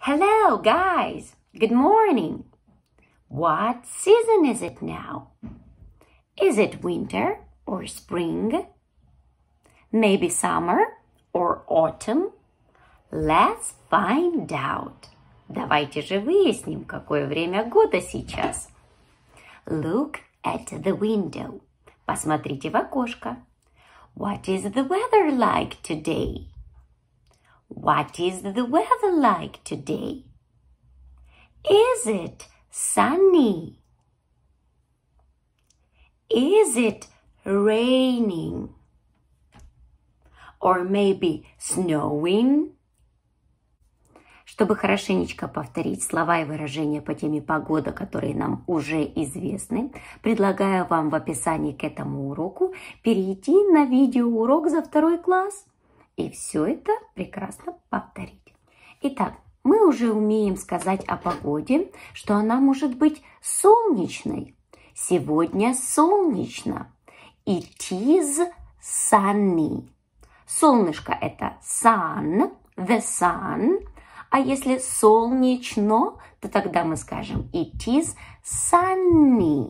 Hello, guys. Good morning. What season is it now? Is it winter or spring? Maybe summer or autumn? Let's find out. Давайте же выясним, какое время года сейчас. Look at the window. Посмотрите в окошко. What is the weather like today? What is the weather like today? Is it sunny? Is it raining? Or maybe snowing? Чтобы хорошенечко повторить слова и выражения по теме погода, которые нам уже известны, предлагаю вам в описании к этому уроку перейти на видеоурок за 2 класс и все это прекрасно повторить. Итак, мы уже умеем сказать о погоде, что она может быть солнечной. Сегодня солнечно. It is sunny. Солнышко – это sun, the sun. А если солнечно, то тогда мы скажем it is sunny.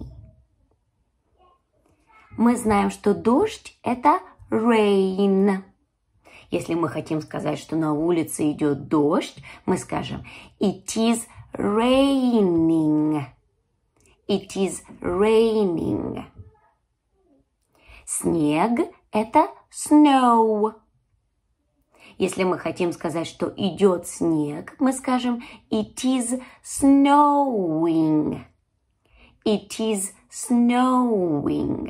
Мы знаем, что дождь – это rain. Если мы хотим сказать, что на улице идет дождь, мы скажем it is raining. It is raining. Снег – это snow. Если мы хотим сказать, что идет снег, мы скажем it is snowing. It is snowing.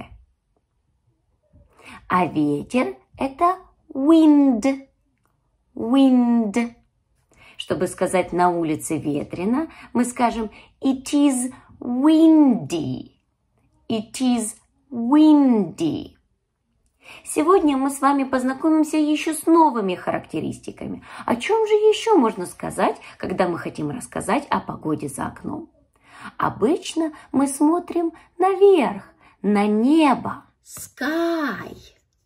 А ветер – это wind. Wind. Чтобы сказать на улице ветрено, мы скажем it is windy. It is windy. Сегодня мы с вами познакомимся еще с новыми характеристиками. О чем же еще можно сказать, когда мы хотим рассказать о погоде за окном? Обычно мы смотрим наверх, на небо. Sky.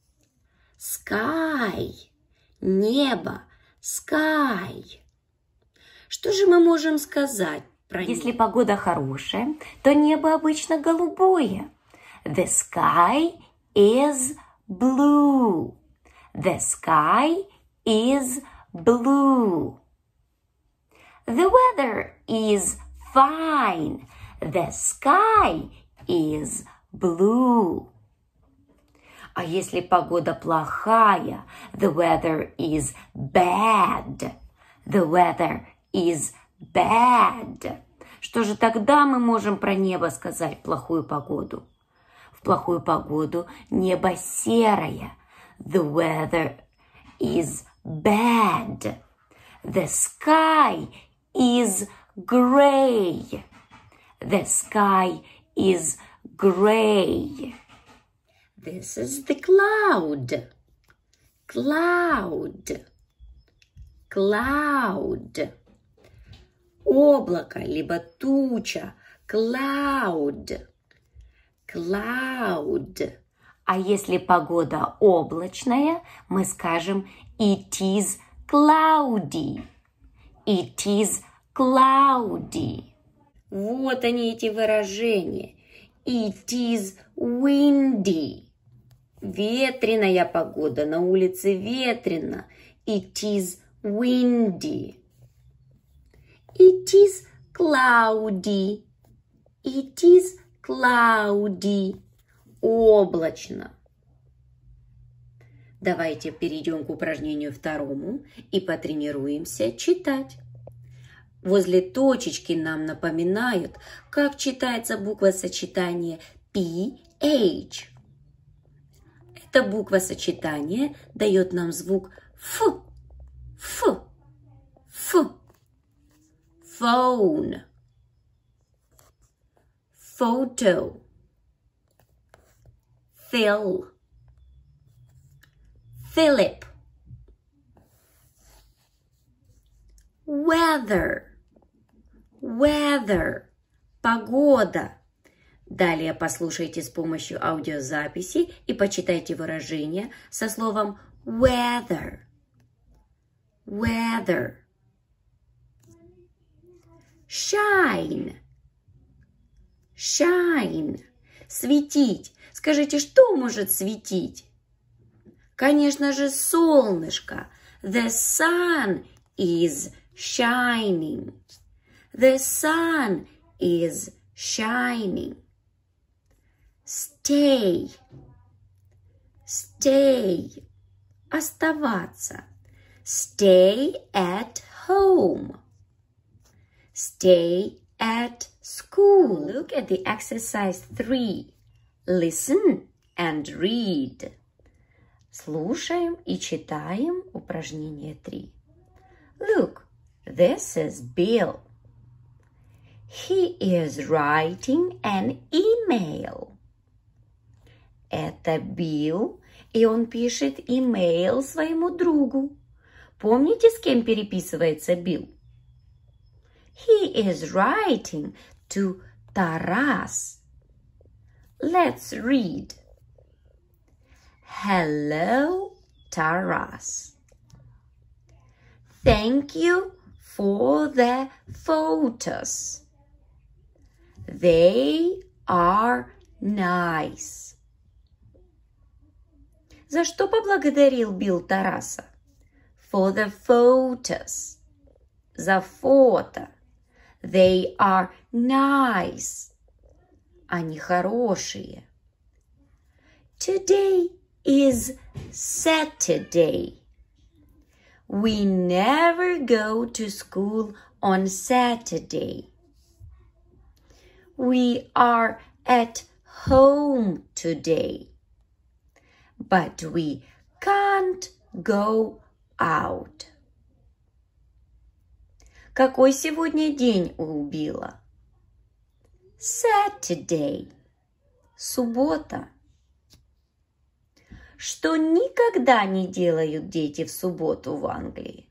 Sky. Небо. Sky. Что же мы можем сказать про небо? Если погода хорошая, то небо обычно голубое. The sky is blue. The sky is blue. The weather is fine. The sky is blue. А если погода плохая, the weather is bad. The weather is bad. Что же тогда мы можем про небо сказать, плохую погоду? В плохую погоду небо серое. The weather is bad. The sky is gray. The sky is gray. This is the cloud. Cloud. Cloud. Облако, либо туча. Cloud. Cloud. А если погода облачная, мы скажем it is cloudy. It is cloudy. Вот они, эти выражения. It is windy. Ветреная погода, на улице ветрено. It is windy. It is cloudy. It is cloudy. Облачно. Давайте перейдем к упражнению 2 и потренируемся читать. Возле точечки нам напоминают, как читается буква сочетания PH. Эта буква сочетания дает нам звук Ф. Ф. Ф. Phone. Photo. Phil. Philip. Weather. Weather. Погода. Далее послушайте с помощью аудиозаписи и почитайте выражения со словом weather. Weather. Shine. Shine. Светить. Скажите, что может светить? Конечно же, солнышко. The sun is shining. The sun is shining. Stay. Stay. Оставаться. Stay at home. Stay at school. Look at the exercise 3. Listen and read. Слушаем и читаем упражнение 3. Look, this is Bill. He is writing an email. Это Билл, и он пишет имейл своему другу. Помните, с кем переписывается Билл? He is writing to Taras. Let's read. Hello, Taras. Thank you for the photos. They are nice. За что поблагодарил Билл Тараса? For the photos. За фото. They are nice. Они хорошие. Today is Saturday. We never go to school on Saturday. We are at home today. But we can't go out. Какой сегодня день у Билла? Saturday. Суббота. Что никогда не делают дети в субботу в Англии?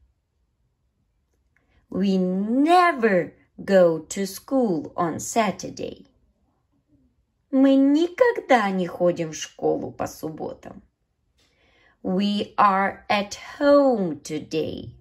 We never go to school on Saturday. Мы никогда не ходим в школу по субботам. We are at home today.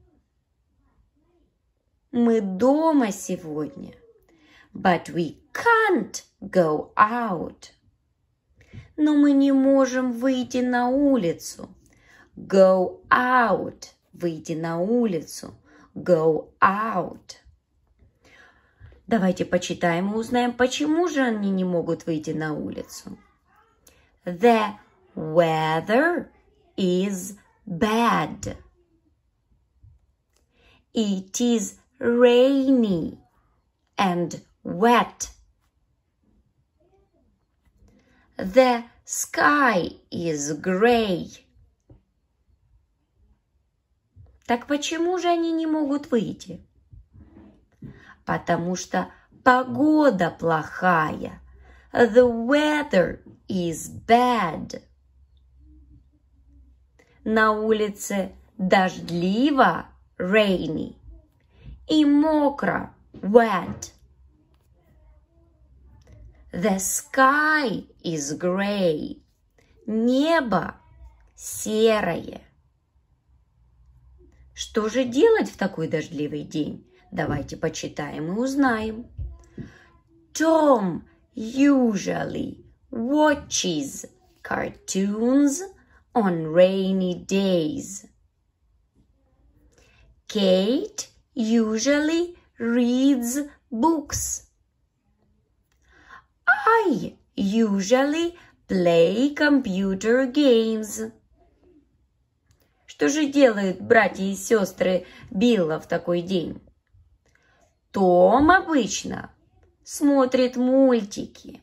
Мы дома сегодня. But we can't go out. Но мы не можем выйти на улицу. Go out. Выйти на улицу. Go out. Давайте почитаем и узнаем, почему же они не могут выйти на улицу. The weather is bad. It is rainy and wet. The sky is gray. Так почему же они не могут выйти? Потому что погода плохая. The weather is bad. На улице дождливо, rainy, и мокро, wet. The sky is gray. Небо серое. Что же делать в такой дождливый день? Давайте почитаем и узнаем. Tom usually watches cartoons on rainy days. Kate usually reads books. I usually play computer games. Что же делают братья и сестры Билла в такой день? Том обычно смотрит мультики.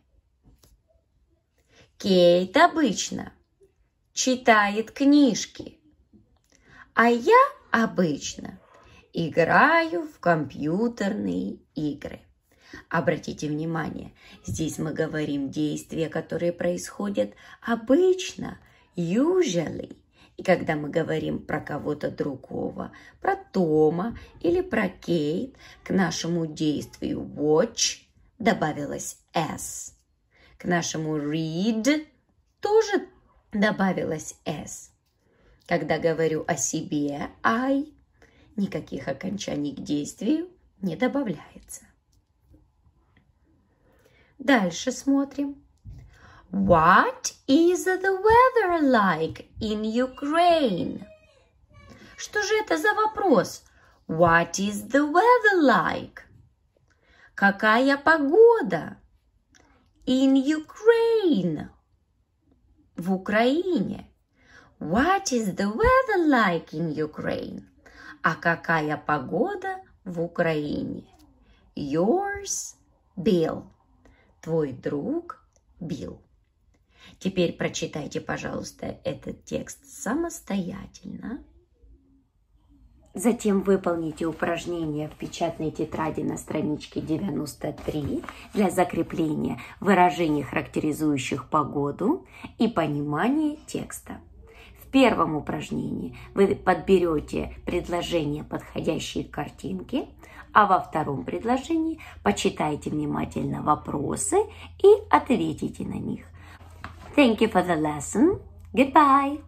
Кейт обычно читает книжки. А я обычно играю в компьютерные игры. Обратите внимание, здесь мы говорим действия, которые происходят обычно, usually. И когда мы говорим про кого-то другого, про Тома или про Кейт, к нашему действию watch добавилось s. К нашему read тоже добавилось s. Когда говорю о себе I, никаких окончаний к действию не добавляется. Дальше смотрим. What is the weather like in Ukraine? Что же это за вопрос? What is the weather like? Какая погода? In Ukraine. В Украине. What is the weather like in Ukraine? А какая погода в Украине? Yours, Bill. Твой друг Билл. Теперь прочитайте, пожалуйста, этот текст самостоятельно. Затем выполните упражнение в печатной тетради на страничке 93 для закрепления выражений, характеризующих погоду, и понимания текста. В первом упражнении вы подберете предложения, подходящие к картинке, а во втором предложении почитайте внимательно вопросы и ответите на них. Thank you for the lesson. Goodbye.